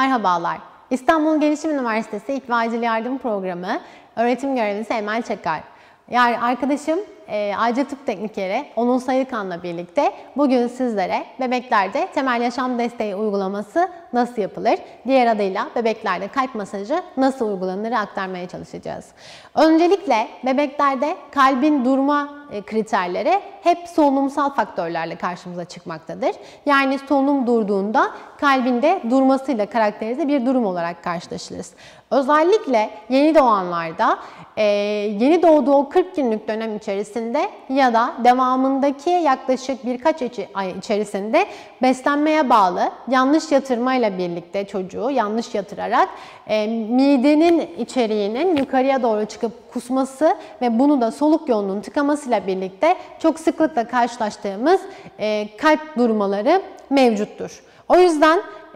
Merhabalar. İstanbul Gelişim Üniversitesi İlk ve Acil Yardım Programı öğretim görevlisi Emel Çakar. Yani arkadaşım Acil Tıp Teknikeri Onur Sayıkan'la birlikte bugün sizlere bebeklerde temel yaşam desteği uygulaması nasıl yapılır, diğer adıyla bebeklerde kalp masajı nasıl uygulanır aktarmaya çalışacağız. Öncelikle bebeklerde kalbin durma kriterleri hep solunumsal faktörlerle karşımıza çıkmaktadır. Yani solunum durduğunda kalbin de durmasıyla karakterize bir durum olarak karşılaşırız. Özellikle yeni doğanlarda yeni doğduğu o 40 günlük dönem içerisinde ya da devamındaki yaklaşık birkaç ay içerisinde beslenmeye bağlı yanlış yatırmayla birlikte çocuğu yanlış yatırarak midenin içeriğinin yukarıya doğru çıkıp kusması ve bunu da soluk yolunun tıkamasıyla birlikte çok sıklıkla karşılaştığımız kalp durmaları mevcuttur. O yüzden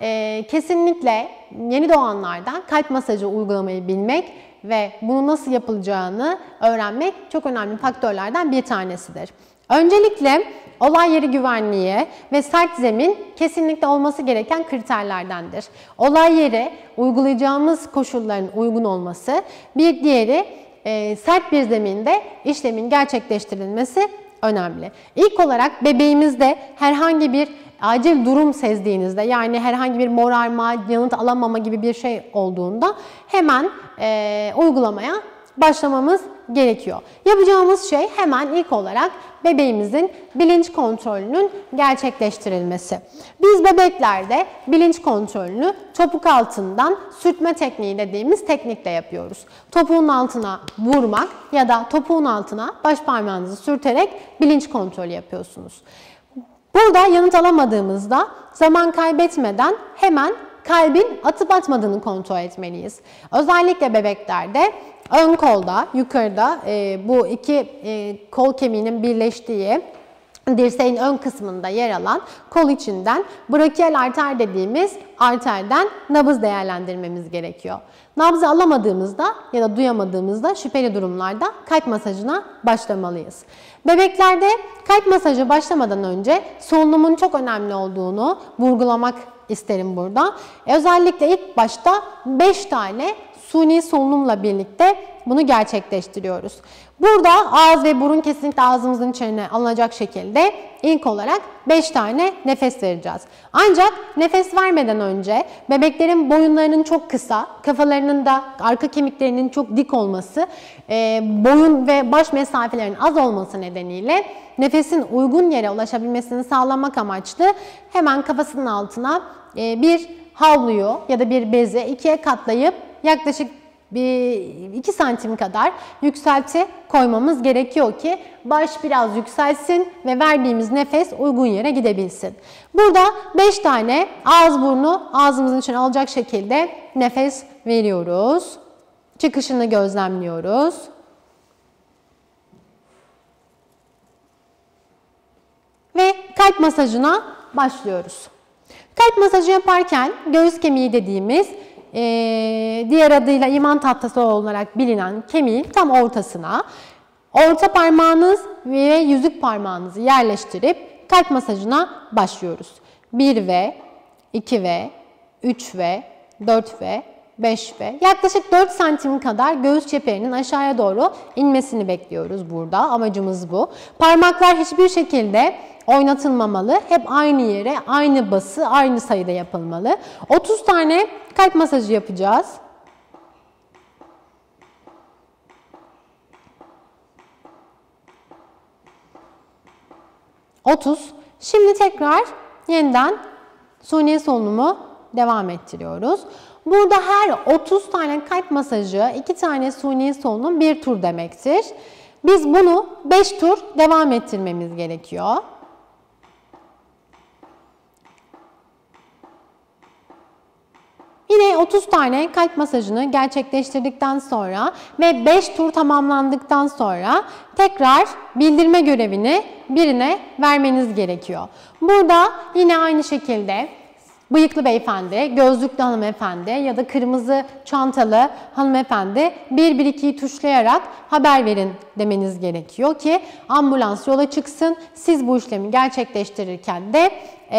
kesinlikle yeni doğanlarda kalp masajı uygulamayı bilmek ve bunu nasıl yapılacağını öğrenmek çok önemli faktörlerden bir tanesidir. Öncelikle olay yeri güvenliği ve sert zemin kesinlikle olması gereken kriterlerdendir. Olay yeri uygulayacağımız koşulların uygun olması, bir diğeri sert bir zeminde işlemin gerçekleştirilmesi önemli. İlk olarak bebeğimizde herhangi bir acil durum sezdiğinizde, yani herhangi bir morarma, yanıt alamama gibi bir şey olduğunda hemen uygulamaya başlamamız gerekiyor. Yapacağımız şey hemen ilk olarak bebeğimizin bilinç kontrolünün gerçekleştirilmesi. Biz bebeklerde bilinç kontrolünü topuk altından sürtme tekniği dediğimiz teknikle yapıyoruz. Topuğun altına vurmak ya da topuğun altına baş parmağınızı sürterek bilinç kontrolü yapıyorsunuz. Burada yanıt alamadığımızda zaman kaybetmeden hemen kalbin atıp atmadığını kontrol etmeliyiz. Özellikle bebeklerde ön kolda, yukarıda bu iki kol kemiğinin birleştiği dirseğin ön kısmında yer alan kol içinden brakial arter dediğimiz arterden nabız değerlendirmemiz gerekiyor. Nabzı alamadığımızda ya da duyamadığımızda şüpheli durumlarda kalp masajına başlamalıyız. Bebeklerde kalp masajı başlamadan önce solunumun çok önemli olduğunu vurgulamak isterim burada. Özellikle ilk başta 5 tane suni solunumla birlikte bunu gerçekleştiriyoruz. Burada ağız ve burun kesinlikle ağzımızın içine alınacak şekilde ilk olarak 5 tane nefes vereceğiz. Ancak nefes vermeden önce bebeklerin boyunlarının çok kısa, kafalarının da arka kemiklerinin çok dik olması, boyun ve baş mesafelerinin az olması nedeniyle nefesin uygun yere ulaşabilmesini sağlamak amaçlı hemen kafasının altına bir havluyu ya da bir bezi ikiye katlayıp yaklaşık 2 santim kadar yükselti koymamız gerekiyor ki baş biraz yükselsin ve verdiğimiz nefes uygun yere gidebilsin. Burada 5 tane ağız burnu ağzımızın içine alacak şekilde nefes veriyoruz. Çıkışını gözlemliyoruz. Ve kalp masajına başlıyoruz. Kalp masajı yaparken göğüs kemiği dediğimiz diğer adıyla iman tahtası olarak bilinen kemiğin tam ortasına orta parmağınız ve yüzük parmağınızı yerleştirip kalp masajına başlıyoruz. 1 ve 2 ve 3 ve 4 ve 5 ve yaklaşık 4 santim kadar göğüs çeperinin aşağıya doğru inmesini bekliyoruz burada. Amacımız bu. Parmaklar hiçbir şekilde oynatılmamalı. Hep aynı yere, aynı bası, aynı sayıda yapılmalı. 30 tane kalp masajı yapacağız. Şimdi tekrar yeniden suni solunumu devam ettiriyoruz. Burada her 30 tane kalp masajı 2 tane suni solunum 1 tur demektir. Biz bunu 5 tur devam ettirmemiz gerekiyor. Yine 30 tane kalp masajını gerçekleştirdikten sonra ve 5 tur tamamlandıktan sonra tekrar bildirme görevini birine vermeniz gerekiyor. Burada yine aynı şekilde Bıyıklı beyefendi, gözlüklü hanımefendi ya da kırmızı çantalı hanımefendi 112'yi tuşlayarak haber verin demeniz gerekiyor ki ambulans yola çıksın. Siz bu işlemi gerçekleştirirken de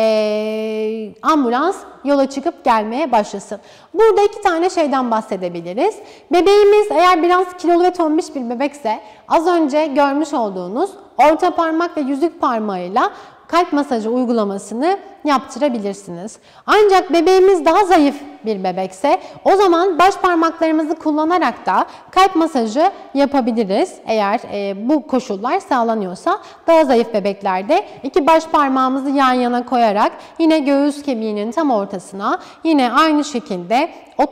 ambulans yola çıkıp gelmeye başlasın. Burada 2 tane şeyden bahsedebiliriz. Bebeğimiz eğer biraz kilolu ve tombiş bir bebekse az önce görmüş olduğunuz orta parmak ve yüzük parmağıyla kalp masajı uygulamasını yaptırabilirsiniz. Ancak bebeğimiz daha zayıf bir bebekse o zaman baş parmaklarımızı kullanarak da kalp masajı yapabiliriz. Eğer bu koşullar sağlanıyorsa daha zayıf bebeklerde 2 baş parmağımızı yan yana koyarak yine göğüs kemiğinin tam ortasına yine aynı şekilde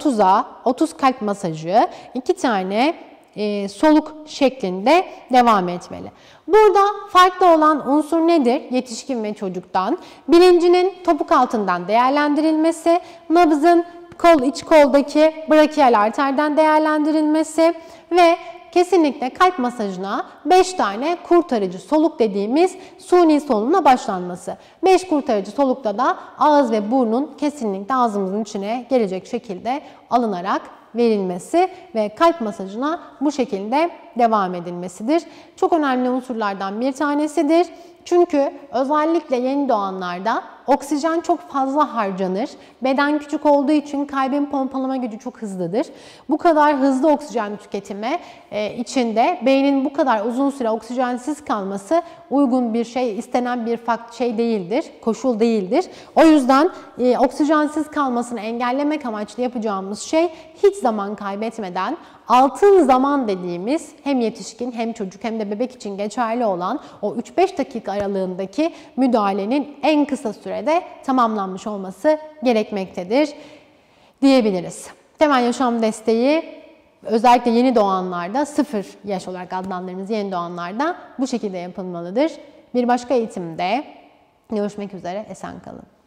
30 kalp masajı 2 tane soluk şeklinde devam etmeli. Burada farklı olan unsur nedir? Yetişkin ve çocuktan. Bilincinin topuk altından değerlendirilmesi, nabzın iç koldaki brakiyal arterden değerlendirilmesi ve kesinlikle kalp masajına 5 tane kurtarıcı soluk dediğimiz suni soluğuna başlanması. 5 kurtarıcı solukta da ağız ve burnun kesinlikle ağzımızın içine gelecek şekilde alınarak verilmesi ve kalp masajına bu şekilde devam edilmesidir. Çok önemli unsurlardan bir tanesidir. Çünkü özellikle yeni doğanlarda oksijen çok fazla harcanır. Beden küçük olduğu için kalbin pompalama gücü çok hızlıdır. Bu kadar hızlı oksijen tüketimi içinde beynin bu kadar uzun süre oksijensiz kalması uygun bir şey, istenen bir şey değildir, koşul değildir. O yüzden oksijensiz kalmasını engellemek amaçlı yapacağımız şey hiç zaman kaybetmeden altın zaman dediğimiz hem yetişkin hem çocuk hem de bebek için geçerli olan o 3-5 dakika aralığındaki müdahalenin en kısa sürede tamamlanmış olması gerekmektedir diyebiliriz. Temel yaşam desteği özellikle yeni doğanlarda 0 yaş olarak adlandırdığımız yeni doğanlarda bu şekilde yapılmalıdır. Bir başka eğitimde görüşmek üzere, esen kalın.